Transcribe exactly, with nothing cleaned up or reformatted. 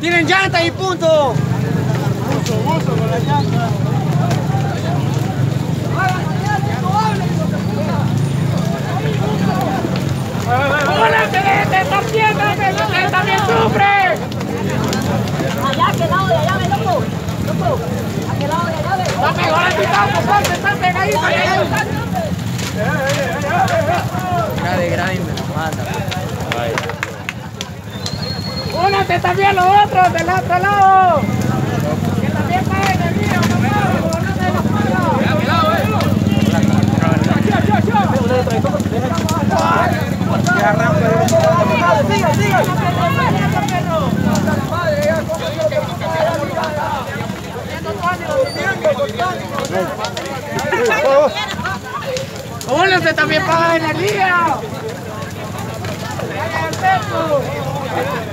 Tienen llanta y punto. Uso, uso con la llanta. ¡Hola, te también, también, también sufre! Allá, aquel lado de allá, ve, loco. Loco, aquel lado de allá, ve. ¡Está pegado al picante, ponte, está pegadito! Grave, grave, me lo manda. ¡Únete también los otros del otro lado! ¡Que también paguen el mío, papá! ¡Únete de los palos! Sigan, sigan. ¡Únete también paga energía! ¡Hagan el peso!